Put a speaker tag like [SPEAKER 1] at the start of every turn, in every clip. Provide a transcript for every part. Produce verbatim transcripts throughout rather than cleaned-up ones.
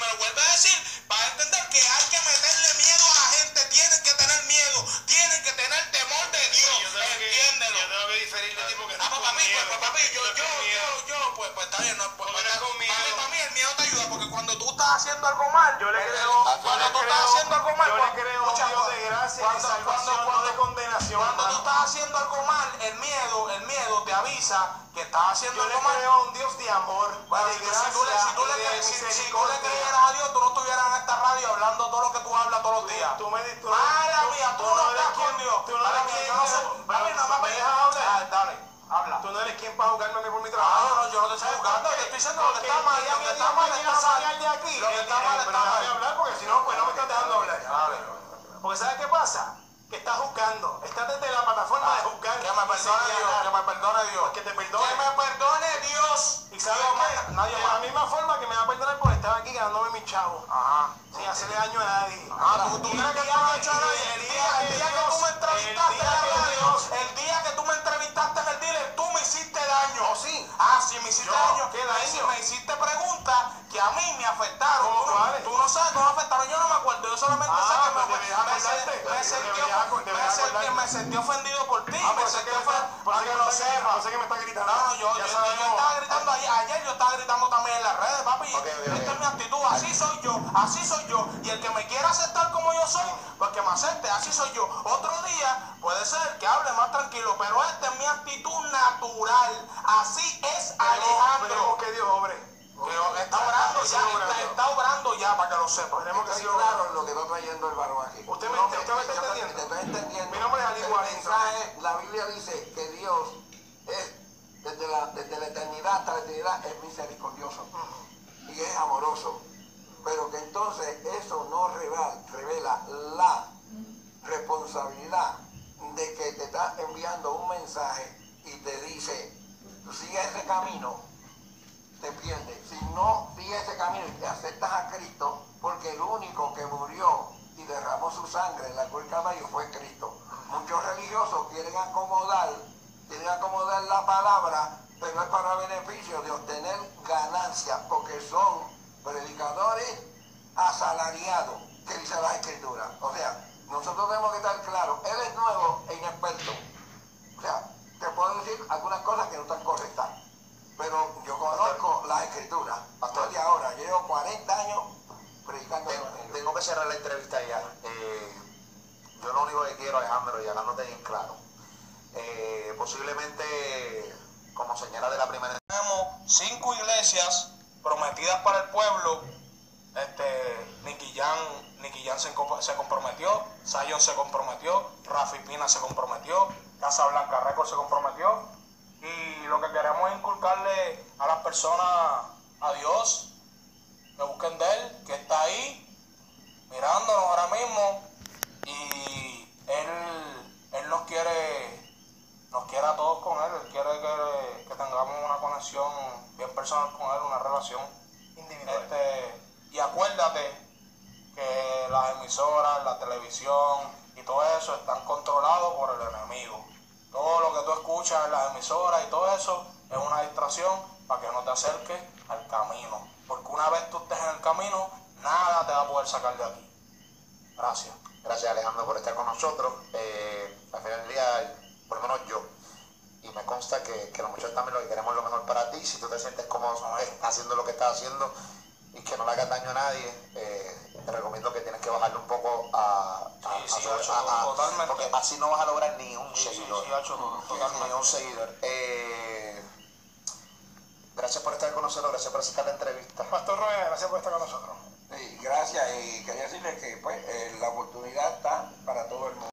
[SPEAKER 1] me lo vuelve a decir, vas a entender que hay que meterle miedo a la gente. Tienen que tener miedo, tienen que tener temor de Dios.
[SPEAKER 2] Sí, yo tengo
[SPEAKER 1] entiéndelo.
[SPEAKER 2] Que, yo tengo que diferir de ti porque no
[SPEAKER 1] ah, pues para mí, pues, pues para mí, yo, yo, yo, yo, pues, pues está bien, no, pues,
[SPEAKER 2] porque
[SPEAKER 1] para,
[SPEAKER 2] no con miedo.
[SPEAKER 1] para, mí, para mí el miedo te ayuda, porque cuando tú estás haciendo algo mal,
[SPEAKER 2] yo le
[SPEAKER 1] el,
[SPEAKER 2] creo,
[SPEAKER 1] cuando
[SPEAKER 2] yo
[SPEAKER 1] tú
[SPEAKER 2] le
[SPEAKER 1] estás
[SPEAKER 2] creo,
[SPEAKER 1] haciendo algo mal,
[SPEAKER 2] yo
[SPEAKER 1] cuando,
[SPEAKER 2] le creo
[SPEAKER 1] escucha,
[SPEAKER 2] un Dios de gracia y
[SPEAKER 1] cuando,
[SPEAKER 2] salvación,
[SPEAKER 1] cuando,
[SPEAKER 2] no de condenación.
[SPEAKER 1] Cuando
[SPEAKER 2] hermano.
[SPEAKER 1] tú estás haciendo algo mal, el miedo, el miedo te avisa que estás haciendo
[SPEAKER 2] yo
[SPEAKER 1] algo
[SPEAKER 2] le
[SPEAKER 1] mal.
[SPEAKER 2] creo un Dios de amor,
[SPEAKER 1] bueno,
[SPEAKER 2] de
[SPEAKER 1] si,
[SPEAKER 2] gracia,
[SPEAKER 1] si, tú le, si, tú le,
[SPEAKER 2] de
[SPEAKER 1] si, si tú le
[SPEAKER 2] misericordia.
[SPEAKER 1] creyeras a Dios, tú no estuvieras en esta radio hablando todo lo que tú hablas todos los días.
[SPEAKER 2] Tú, tú me tú,
[SPEAKER 1] Mala
[SPEAKER 2] tú,
[SPEAKER 1] mía, tú,
[SPEAKER 2] tú
[SPEAKER 1] no
[SPEAKER 2] no eres
[SPEAKER 1] estás
[SPEAKER 2] quien,
[SPEAKER 1] con Dios.
[SPEAKER 2] tú no
[SPEAKER 1] Mala
[SPEAKER 2] eres
[SPEAKER 1] mía,
[SPEAKER 2] quien,
[SPEAKER 1] yo no sé.
[SPEAKER 2] pero,
[SPEAKER 1] Mami, nada más
[SPEAKER 2] ¿me
[SPEAKER 1] me
[SPEAKER 2] dejas hablar?
[SPEAKER 1] Ah, dale, habla.
[SPEAKER 2] Tú no eres quien para juzgarme a mí por mi
[SPEAKER 1] No,
[SPEAKER 2] trabajo.
[SPEAKER 1] no, yo no te estoy juzgando, te estoy diciendo lo que está mal, lo que está mal está mal.
[SPEAKER 2] de aquí.
[SPEAKER 1] Lo que está mal
[SPEAKER 2] Pero
[SPEAKER 1] está
[SPEAKER 2] déjame
[SPEAKER 1] mal.
[SPEAKER 2] hablar porque si no, pues no me estás dejando hablar.
[SPEAKER 1] Dale.
[SPEAKER 2] Porque ¿sabes qué pasa? Que estás juzgando. Estás desde la plataforma de juzgar.
[SPEAKER 1] Que me perdone Dios, que me perdone Dios.
[SPEAKER 2] Que te perdone.
[SPEAKER 1] Que me perdone Dios.
[SPEAKER 2] ¿Y sabes
[SPEAKER 1] Dios,
[SPEAKER 2] qué?
[SPEAKER 1] nadie
[SPEAKER 2] De
[SPEAKER 1] más.
[SPEAKER 2] la misma forma que me va a perdonar por estar aquí ganándome mis chavos.
[SPEAKER 1] Ajá.
[SPEAKER 2] Sin hacerle daño a nadie.
[SPEAKER 1] Ah, ¿tú, tú
[SPEAKER 2] Y
[SPEAKER 1] crees
[SPEAKER 2] el
[SPEAKER 1] que
[SPEAKER 2] día
[SPEAKER 1] tú no has
[SPEAKER 2] que-
[SPEAKER 1] hecho a nadie? El día, el día que tú me entrevistaste
[SPEAKER 2] el
[SPEAKER 1] en
[SPEAKER 2] día
[SPEAKER 1] la
[SPEAKER 2] que
[SPEAKER 1] radio,
[SPEAKER 2] Dios-
[SPEAKER 1] el día que tú me entrevistaste en el dealer, tú me hiciste daño.
[SPEAKER 2] ¿Oh, sí?
[SPEAKER 1] Ah, sí, me hiciste
[SPEAKER 2] Yo,
[SPEAKER 1] daño.
[SPEAKER 2] ¿qué
[SPEAKER 1] Me,
[SPEAKER 2] daño?
[SPEAKER 1] me hiciste preguntas que a mí me afectaron.
[SPEAKER 2] ¿Cómo
[SPEAKER 1] Tú, no-
[SPEAKER 2] cuáles?
[SPEAKER 1] tú no sabes cómo me afectaron. Yo no me acuerdo. Yo solamente
[SPEAKER 2] Ah,
[SPEAKER 1] sé que
[SPEAKER 2] pues
[SPEAKER 1] me,
[SPEAKER 2] deberías
[SPEAKER 1] me, se-
[SPEAKER 2] acordarte.
[SPEAKER 1] me sentí,
[SPEAKER 2] Deberías acor-
[SPEAKER 1] me
[SPEAKER 2] deberías
[SPEAKER 1] sentí-
[SPEAKER 2] acordarte.
[SPEAKER 1] me sentí ofendido por ti.
[SPEAKER 2] Ah,
[SPEAKER 1] me
[SPEAKER 2] por eso
[SPEAKER 1] sentí
[SPEAKER 2] que me
[SPEAKER 1] ofendido.
[SPEAKER 2] está- por
[SPEAKER 1] Para
[SPEAKER 2] eso
[SPEAKER 1] que
[SPEAKER 2] que
[SPEAKER 1] lo
[SPEAKER 2] me está gritando,
[SPEAKER 1] sepas.
[SPEAKER 2] por eso que me está gritando.
[SPEAKER 1] No, no, yo,
[SPEAKER 2] Ya
[SPEAKER 1] yo,
[SPEAKER 2] sabemos.
[SPEAKER 1] yo estaba gritando ayer, ayer yo estaba gritando también en las redes, papi.
[SPEAKER 3] Ok, ok,
[SPEAKER 1] Esta
[SPEAKER 3] ok.
[SPEAKER 1] es mi actitud, así soy yo, así soy yo. Y el que me quiera aceptar como yo soy, pues que me acepte, así soy yo. Otro día puede ser que hable más tranquilo, pero esta es mi actitud natural. Así es Alejandro.
[SPEAKER 2] Veremos que Dios obre.
[SPEAKER 1] Que está obrando
[SPEAKER 2] Está
[SPEAKER 1] ya,
[SPEAKER 2] obrando.
[SPEAKER 1] está, está obrando ya, para que lo sepa.
[SPEAKER 2] Veremos que
[SPEAKER 3] Está
[SPEAKER 2] Dios obre.
[SPEAKER 3] claro lo que está trayendo el varón aquí.
[SPEAKER 2] ¿Usted me,
[SPEAKER 3] No,
[SPEAKER 2] usted me está
[SPEAKER 3] yo te-
[SPEAKER 2] entendiendo?
[SPEAKER 3] Te estoy entendiendo.
[SPEAKER 2] Mi nombre es Ali
[SPEAKER 3] El
[SPEAKER 2] Guarín.
[SPEAKER 3] mensaje, la Biblia dice que Dios es, desde la, desde la eternidad hasta la eternidad, es misericordioso y es amoroso. Pero que entonces eso no revela, revela la responsabilidad de que te está enviando un mensaje y te dice, sigue ese camino, te pierdes. Si no sigues ese camino y te aceptas a Cristo, porque el único que murió y derramó su sangre en la cruz del Calvario fue Cristo. Muchos religiosos quieren acomodar, quieren acomodar la palabra, pero es para beneficio de obtener ganancias, porque son predicadores asalariados, que dice la Escritura. O sea, nosotros tenemos que estar claros, él es nuevo e inexperto. O sea, te puedo decir algunas cosas que no están correctas, pero yo conozco las Escrituras. Pastor, de ahora, yo llevo cuarenta años predicando.
[SPEAKER 4] Tengo, tengo que cerrar la entrevista ya. Eh, yo lo único que quiero, Alejandro, y hablándote bien claro, eh, posiblemente, como señala de la primera...
[SPEAKER 1] Tenemos cinco iglesias prometidas para el pueblo. Este, Nicky Jam, Nicky Jam se, se comprometió, Zion se comprometió, Rafi Pina se comprometió, Casa Blanca Records se comprometió. Y lo que queremos es inculcarle a las personas a Dios, que busquen de Él, que está ahí, mirándonos ahora mismo. Y Él, Él nos quiere, nos quiere a todos con Él. Él quiere que, que tengamos una conexión bien personal con Él, una relación individual. Este, y acuérdate que las emisoras, la televisión y todo eso están controlados por el enemigo. Todo lo que tú escuchas en las emisoras y todo eso es una distracción para que no te acerques al camino. Porque una vez tú estés en el camino, nada te va a poder sacar de aquí. Gracias.
[SPEAKER 4] Gracias, Alejandro, por estar con nosotros. Eh, al final del día, por lo menos yo, y me consta que, que los muchachos también lo que queremos es lo mejor para ti. Si tú te sientes cómodo haciendo lo que estás haciendo y que no le hagas daño a nadie, eh, te recomiendo que tienes que bajarle un poco a... a,
[SPEAKER 1] Sí, sí,
[SPEAKER 4] a,
[SPEAKER 1] Hacho,
[SPEAKER 4] a- a-
[SPEAKER 1] totalmente.
[SPEAKER 4] porque así no vas a lograr ni un
[SPEAKER 1] Sí, sí,
[SPEAKER 4] seguidor.
[SPEAKER 1] sí, Hacho, totalmente.
[SPEAKER 4] Ni un seguidor. Eh, gracias por estar con nosotros, gracias por aceptar la entrevista.
[SPEAKER 2] Pastor Roe, gracias por estar con nosotros.
[SPEAKER 3] Sí, gracias, y quería decirles que pues eh, la oportunidad está para todo el mundo.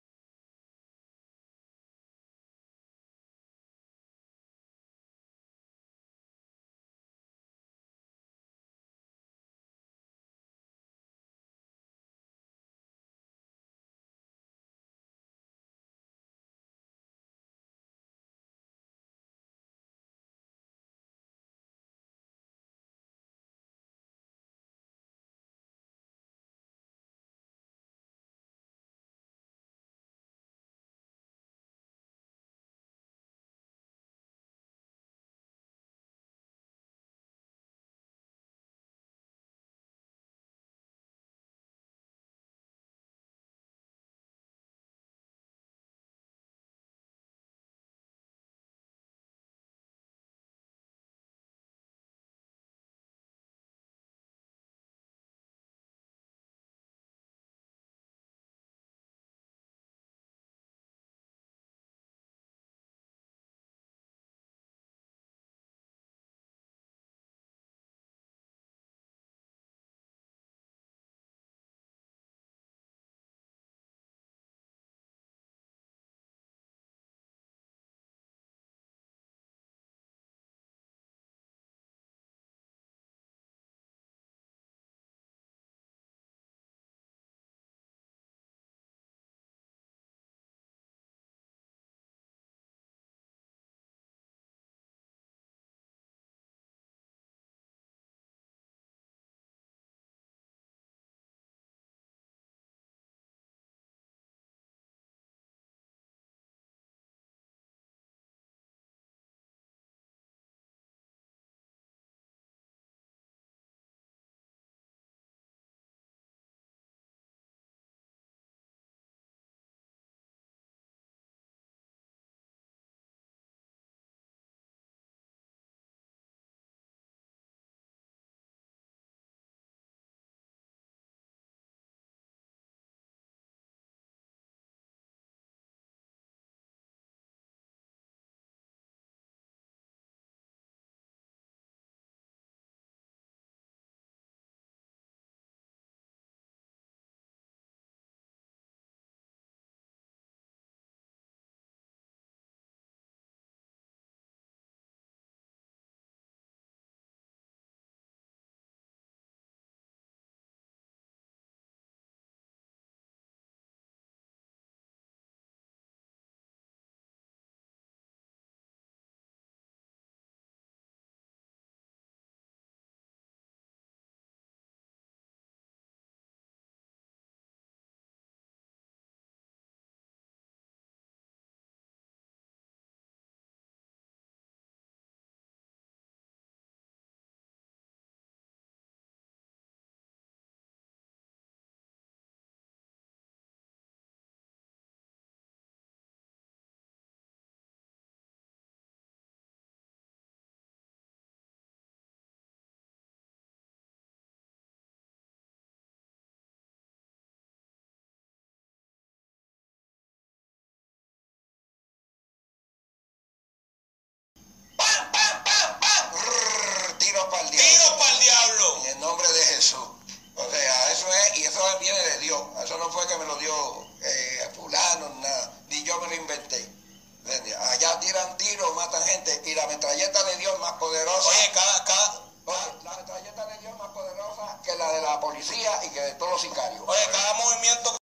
[SPEAKER 5] nombre de Jesús. O sea, eso es, y eso viene de Dios. Eso no fue que me lo dio eh, fulano, nada. Ni yo me lo inventé. Allá tiran tiros, matan gente, y la metralleta de Dios es más poderosa.
[SPEAKER 1] Oye, cada, cada,
[SPEAKER 5] Oye, la metralleta de Dios es más poderosa que la de la policía y que de todos los sicarios.
[SPEAKER 1] oye,